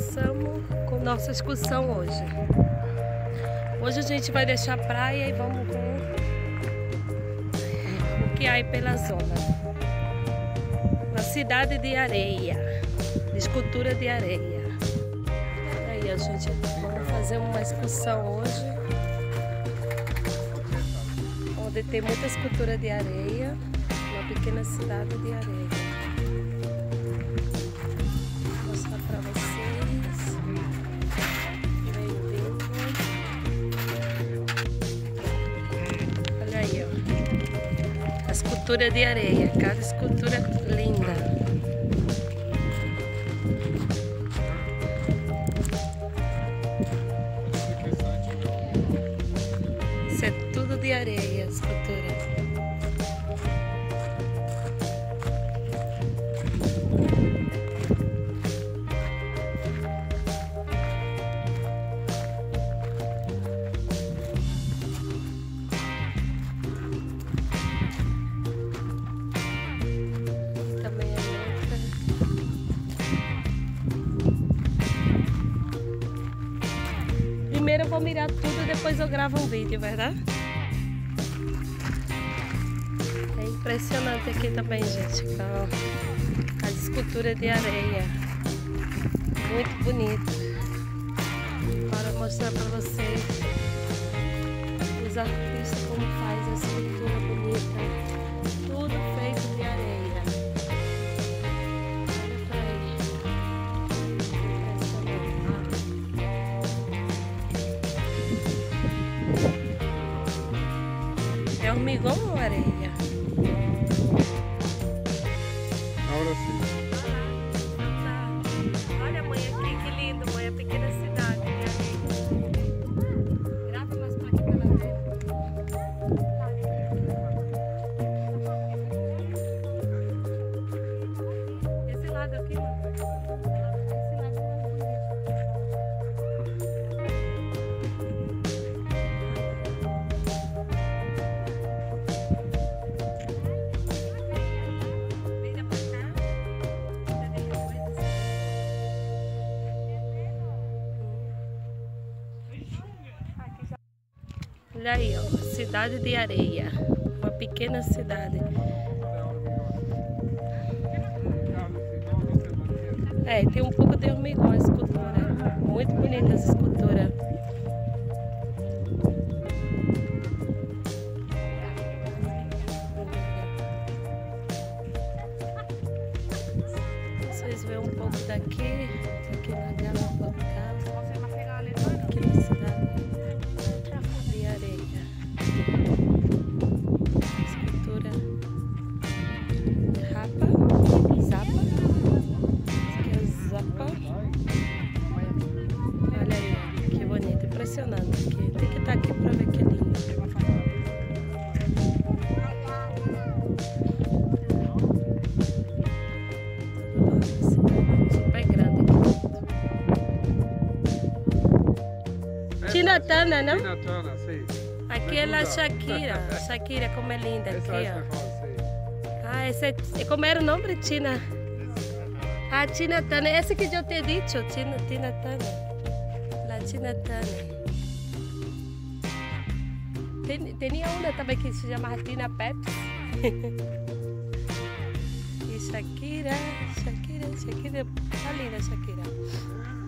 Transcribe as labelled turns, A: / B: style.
A: começamos com nossa excursão hoje. Hoje a gente vai deixar a praia e vamos com o que há aí pela zona. Uma cidade de areia, de escultura de areia. Aí a gente vamos fazer uma excursão hoje, onde tem muita escultura de areia, uma pequena cidade de areia. Escultura de areia, cada escultura linda. Isso é tudo de areia, escultura. Primeiro eu vou mirar tudo, depois eu gravo um vídeo, verdade? É impressionante aqui também, gente, com as esculturas de areia. Muito bonito. Para mostrar para vocês os artistas como faz a escultura bonita. Tudo feito de areia. É hormigão ou areia?
B: Agora sim.
A: Olha, mãe, aqui, que lindo, mãe, a pequena cidade de areia. Grava mais pra aqui pra ela ver. Esse lado aqui, mãe. Esse lado é mais bonito. Olha aí, ó, cidade de areia, uma pequena cidade. É, tem um pouco de hormigão a escultura, muito bonita essa escultura. Vocês veem um pouco daqui na Galápagos, aqui na cidade. Escultura Rapa, Zapa. Esse aqui é o Zapa. Olha aí, que bonito, impressionante aqui. Tem que estar aqui para ver que lindo. Super grande aqui. Tina Turner, não?
B: Tina Turner, sim.
A: Aqui é a Shakira. Shakira, como é linda aqui, ó. Ah, esse é... Como era o nome? Tina? Ah, Tina Turner. Esse que eu te dito, Tina Turner. La Tina Turner. Tinha uma também que se chamava Tina Pepsi. E Shakira. Tá linda, Shakira.